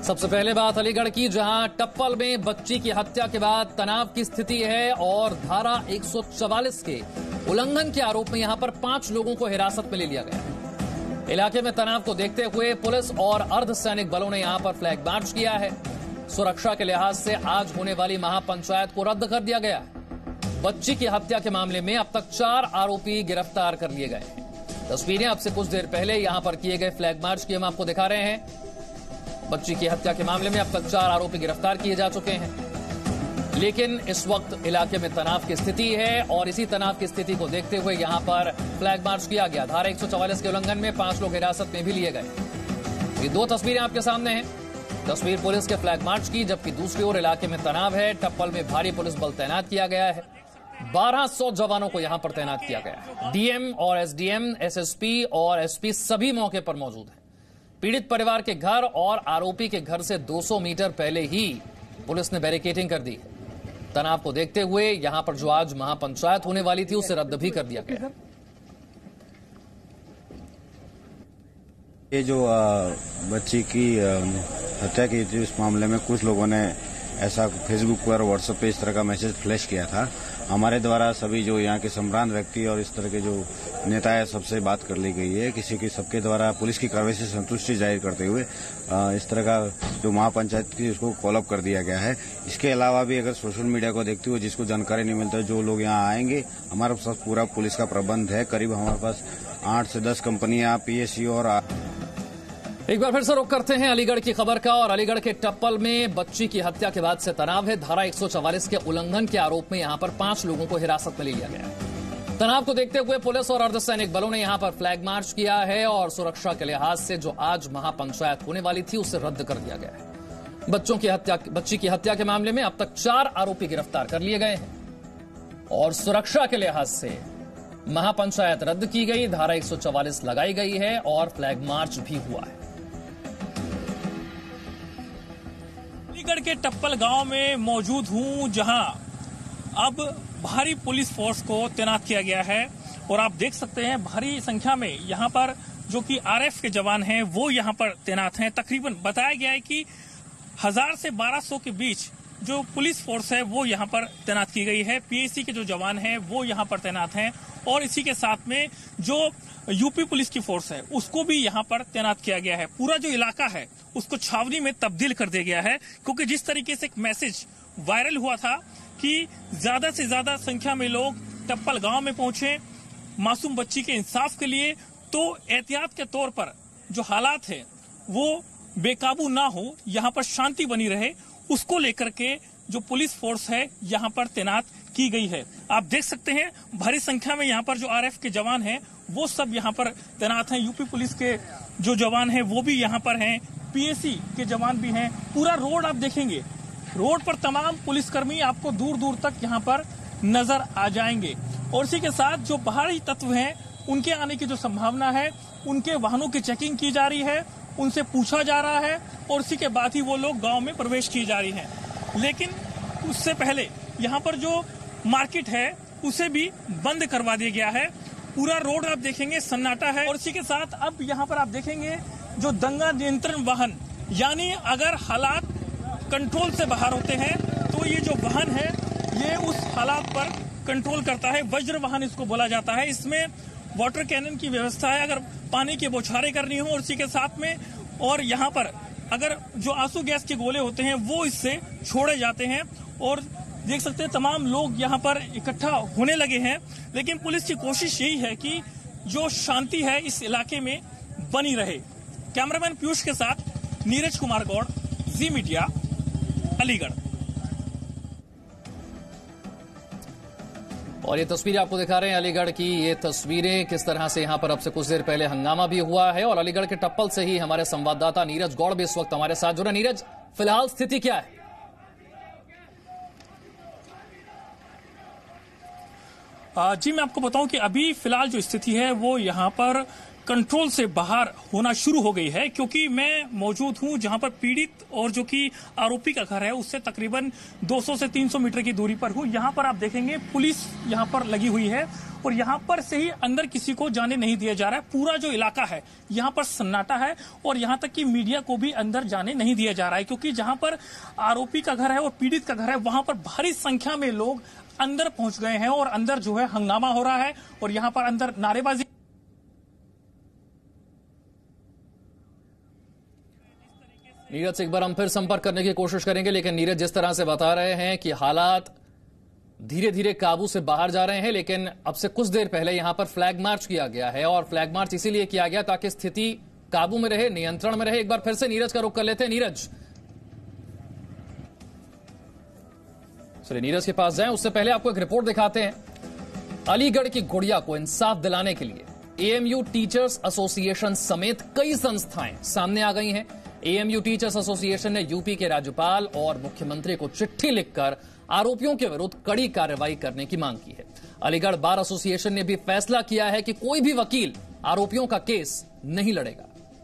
सबसे पहले बात अलीगढ़ की, जहां टप्पल में बच्ची की हत्या के बाद तनाव की स्थिति है और धारा 144 के उल्लंघन के आरोप में यहां पर 5 लोगों को हिरासत में ले लिया गया। इलाके में तनाव को देखते हुए पुलिस और अर्धसैनिक बलों ने यहां पर फ्लैग मार्च किया है। सुरक्षा के लिहाज से आज होने वाली महापंचायत को रद्द कर दिया गया है। बच्ची की हत्या के मामले में अब तक 4 आरोपी गिरफ्तार कर लिए गए। तस्वीरें अब से कुछ देर पहले यहां पर किए गए फ्लैग मार्च की हम आपको दिखा रहे हैं। बच्ची की हत्या के मामले में अब तक 4 आरोपी गिरफ्तार किए जा चुके हैं, लेकिन इस वक्त इलाके में तनाव की स्थिति है और इसी तनाव की स्थिति को देखते हुए यहां पर फ्लैग मार्च किया गया। धारा 144 के उल्लंघन में 5 लोग हिरासत में भी लिए गए। ये 2 तस्वीरें आपके सामने हैं। तस्वीर पुलिस के फ्लैग मार्च की, जबकि दूसरी ओर इलाके में तनाव है। टप्पल में भारी पुलिस बल तैनात किया गया है। 1200 जवानों को यहां पर तैनात किया गया है। डीएम और एसडीएम, एसएसपी और एसपी सभी मौके पर मौजूद हैं। पीड़ित परिवार के घर और आरोपी के घर से 200 मीटर पहले ही पुलिस ने बैरिकेडिंग कर दी है। तनाव को देखते हुए यहां पर जो आज महापंचायत होने वाली थी उसे रद्द भी कर दिया गया। ये जो बच्ची की हत्या की थी, उस मामले में कुछ लोगों ने ऐसा फेसबुक पर, व्हाट्सएप पे इस तरह का मैसेज फ्लैश किया था। हमारे द्वारा सभी जो यहाँ के सम्रांत व्यक्ति और इस तरह के जो नेता है सबसे बात कर ली गई है। सबके द्वारा पुलिस की कार्रवाई से संतुष्टि जाहिर करते हुए इस तरह का जो महापंचायत थी उसको कॉल अप कर दिया गया है। इसके अलावा भी अगर सोशल मीडिया को देखते हुए जिसको जानकारी नहीं मिलता, जो लोग यहाँ आएंगे, हमारे पास पूरा पुलिस का प्रबंध है। करीब हमारे पास 8 से 10 कंपनियां, पीएसयू और एक बार फिर से रुख करते हैं अलीगढ़ की खबर का। और अलीगढ़ के टप्पल में बच्ची की हत्या के बाद से तनाव है। धारा 144 के उल्लंघन के आरोप में यहां पर 5 लोगों को हिरासत में ले लिया गया। तनाव को देखते हुए पुलिस और अर्धसैनिक बलों ने यहां पर फ्लैग मार्च किया है और सुरक्षा के लिहाज से जो आज महापंचायत होने वाली थी उसे रद्द कर दिया गया है। बच्ची की हत्या के मामले में अब तक 4 आरोपी गिरफ्तार कर लिए गए हैं और सुरक्षा के लिहाज से महापंचायत रद्द की गई। धारा 144 लगाई गई है और फ्लैग मार्च भी हुआ है। अलीगढ़ के टप्पल गांव में मौजूद हूं, जहां अब भारी पुलिस फोर्स को तैनात किया गया है और आप देख सकते हैं भारी संख्या में यहां पर जो कि आरएफ के जवान हैं वो यहां पर तैनात हैं। तकरीबन बताया गया है कि 1000 से 1200 के बीच जो पुलिस फोर्स है वो यहां पर तैनात की गई है। पीएसी के जो जवान हैं वो यहां पर तैनात हैं और इसी के साथ में जो यूपी पुलिस की फोर्स है उसको भी यहां पर तैनात किया गया है। पूरा जो इलाका है उसको छावनी में तब्दील कर दिया गया है, क्योंकि जिस तरीके से एक मैसेज वायरल हुआ था कि ज्यादा से ज्यादा संख्या में लोग टप्पल गांव में पहुंचे मासूम बच्ची के इंसाफ के लिए, तो एहतियात के तौर पर जो हालात है वो बेकाबू ना हो, यहाँ पर शांति बनी रहे, उसको लेकर के जो पुलिस फोर्स है यहाँ पर तैनात की गई है। आप देख सकते हैं भारी संख्या में यहाँ पर जो आरएफ के जवान हैं वो सब यहाँ पर तैनात हैं। यूपी पुलिस के जो जवान हैं वो भी यहाँ पर हैं, पीएसी के जवान भी हैं। पूरा रोड आप देखेंगे, रोड पर तमाम पुलिसकर्मी आपको दूर दूर तक यहाँ पर नजर आ जाएंगे और इसी के साथ जो बाहरी तत्व हैं उनके आने की जो संभावना है, उनके वाहनों की चेकिंग की जा रही है, उनसे पूछा जा रहा है और इसी के बाद ही वो लोग गांव में प्रवेश की जा रही हैं। लेकिन उससे पहले यहाँ पर जो मार्केट है उसे भी बंद करवा दिया गया है। पूरा रोड आप देखेंगे सन्नाटा है और इसी के साथ अब यहाँ पर आप देखेंगे जो दंगा नियंत्रण वाहन, यानी अगर हालात कंट्रोल से बाहर होते हैं तो ये जो वाहन है ये उस हालात पर कंट्रोल करता है। वज्र वाहन इसको बोला जाता है। इसमें वाटर कैनन की व्यवस्था है, अगर पानी की बौछारें करनी हो, और इसी के साथ में और यहाँ पर अगर जो आंसू गैस के गोले होते हैं वो इससे छोड़े जाते हैं और देख सकते हैं तमाम लोग यहाँ पर इकट्ठा होने लगे हैं। लेकिन पुलिस की कोशिश यही है कि जो शांति है इस इलाके में बनी रहे। कैमरामैन पीयूष के साथ नीरज कुमार गौड़, जी मीडिया, अलीगढ़। और ये तस्वीरें आपको दिखा रहे हैं अलीगढ़ की। ये तस्वीरें किस तरह से यहां पर अब से कुछ देर पहले हंगामा भी हुआ है और अलीगढ़ के टप्पल से ही हमारे संवाददाता नीरज गौड़ भी इस वक्त हमारे साथ जुड़े। नीरज, फिलहाल स्थिति क्या है? जी मैं आपको बताऊं कि अभी फिलहाल जो स्थिति है वो यहाँ पर कंट्रोल से बाहर होना शुरू हो गई है, क्योंकि मैं मौजूद हूं जहां पर पीड़ित और जो कि आरोपी का घर है उससे तकरीबन 200 से 300 मीटर की दूरी पर हूं। यहां पर आप देखेंगे पुलिस यहां पर लगी हुई है और यहां पर से ही अंदर किसी को जाने नहीं दिया जा रहा है। पूरा जो इलाका है यहां पर सन्नाटा है और यहां तक कि मीडिया को भी अंदर जाने नहीं दिया जा रहा है, क्योंकि जहां पर आरोपी का घर है और पीड़ित का घर है वहां पर भारी संख्या में लोग अंदर पहुंच गए हैं और अंदर जो है हंगामा हो रहा है और यहां पर अंदर नारेबाजी। नीरज से एक बार हम फिर संपर्क करने की कोशिश करेंगे, लेकिन नीरज जिस तरह से बता रहे हैं कि हालात धीरे धीरे काबू से बाहर जा रहे हैं, लेकिन अब से कुछ देर पहले यहां पर फ्लैग मार्च किया गया है और फ्लैग मार्च इसीलिए किया गया ताकि स्थिति काबू में रहे, नियंत्रण में रहे। एक बार फिर से नीरज का रुख कर लेते हैं। नीरज, चलिए नीरज के पास जाएं, उससे पहले आपको एक रिपोर्ट दिखाते हैं। अलीगढ़ की गुड़िया को इंसाफ दिलाने के लिए एएमयू टीचर्स एसोसिएशन समेत कई संस्थाएं सामने आ गई हैं। एएमयू टीचर्स एसोसिएशन ने यूपी के राज्यपाल और मुख्यमंत्री को चिट्ठी लिखकर आरोपियों के विरुद्ध कड़ी कार्रवाई करने की मांग की है। अलीगढ़ बार एसोसिएशन ने भी फैसला किया है कि कोई भी वकील आरोपियों का केस नहीं लड़ेगा।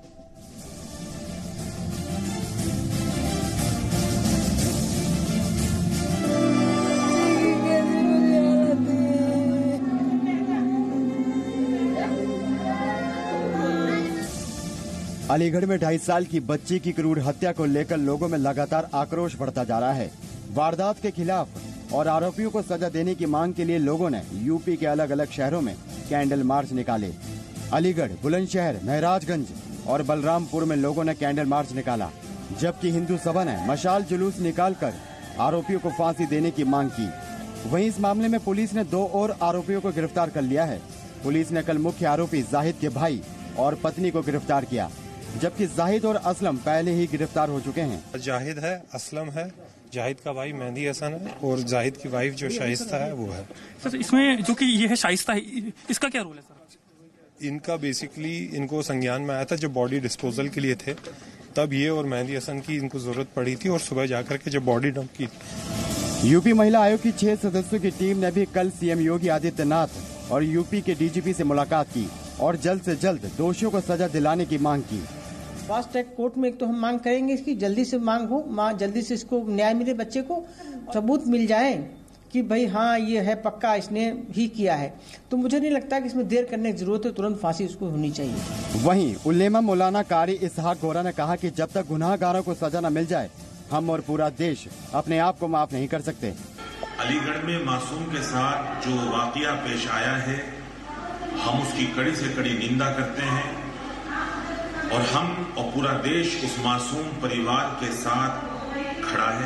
अलीगढ़ में 2.5 साल की बच्ची की क्रूर हत्या को लेकर लोगों में लगातार आक्रोश बढ़ता जा रहा है। वारदात के खिलाफ और आरोपियों को सजा देने की मांग के लिए लोगों ने यूपी के अलग अलग शहरों में कैंडल मार्च निकाले। अलीगढ़, बुलंदशहर, महराजगंज और बलरामपुर में लोगों ने कैंडल मार्च निकाला, जबकि हिंदू सभा ने मशाल जुलूस निकालकर आरोपियों को फांसी देने की मांग की। वहीं इस मामले में पुलिस ने 2 और आरोपियों को गिरफ्तार कर लिया है। पुलिस ने कल मुख्य आरोपी जाहिद के भाई और पत्नी को गिरफ्तार किया, जबकि जाहिद और असलम पहले ही गिरफ्तार हो चुके हैं। जाहिद है, असलम है, जाहिद का भाई मेहंदी हसन है और जाहिद की वाइफ जो शाइस्ता है वो है। सर, इसमें जो कि ये है शाइस्ता है, इसका क्या रोल है सर? इनका बेसिकली इनको संज्ञान में आया था जब बॉडी डिस्पोजल के लिए थे, तब ये और मेहंदी हसन की इनको जरूरत पड़ी थी और सुबह जाकर के जब बॉडी डंप की। यूपी महिला आयोग की 6 सदस्यों की टीम ने भी कल सीएम योगी आदित्यनाथ और यूपी के डीजीपी से मुलाकात की और जल्द से जल्द दोषियों को सजा दिलाने की मांग की। फास्ट ट्रैक कोर्ट में एक तो हम मांग करेंगे इसकी जल्दी से मांग हो, जल्दी से इसको न्याय मिले, बच्चे को सबूत मिल जाए कि भाई हाँ ये है पक्का इसने ही किया है। तो मुझे नहीं लगता कि इसमें देर करने की जरूरत है, तुरंत फांसी उसको होनी चाहिए। वहीं उलेमा मौलाना कारी इसहाक गोरा ने कहा कि जब तक गुनाहगारों को सजा न मिल जाए हम और पूरा देश अपने आप को माफ नहीं कर सकते। अलीगढ़ में मासूम के साथ जो वाकया पेश आया है हम उसकी कड़ी से कड़ी निंदा करते हैं और हम और पूरा देश उस मासूम परिवार के साथ खड़ा है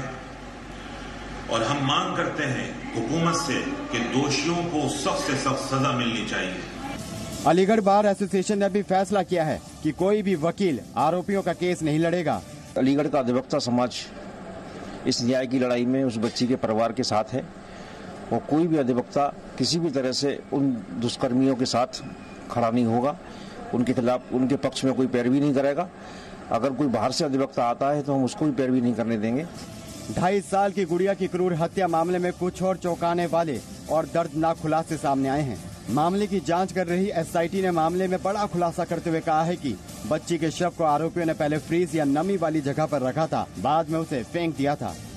और हम मांग करते हैं हुकूमत से कि दोषियों को सख्त से सख्त सजा मिलनी चाहिए। अलीगढ़ बार एसोसिएशन ने भी फैसला किया है कि कोई भी वकील आरोपियों का केस नहीं लड़ेगा। अलीगढ़ का अधिवक्ता समाज इस न्याय की लड़ाई में उस बच्ची के परिवार के साथ है और कोई भी अधिवक्ता किसी भी तरह से उन दुष्कर्मियों के साथ खड़ा नहीं होगा, उनके खिलाफ उनके पक्ष में कोई पैरवी नहीं करेगा। अगर कोई बाहर से अधिवक्ता आता है तो हम उसको भी पैरवी नहीं करने देंगे। 2.5 साल की गुड़िया की क्रूर हत्या मामले में कुछ और चौंकाने वाले और दर्दनाक खुलासे सामने आए हैं। मामले की जांच कर रही एसआईटी ने मामले में बड़ा खुलासा करते हुए कहा है कि बच्ची के शव को आरोपियों ने पहले फ्रीज या नमी वाली जगह पर रखा था, बाद में उसे फेंक दिया था।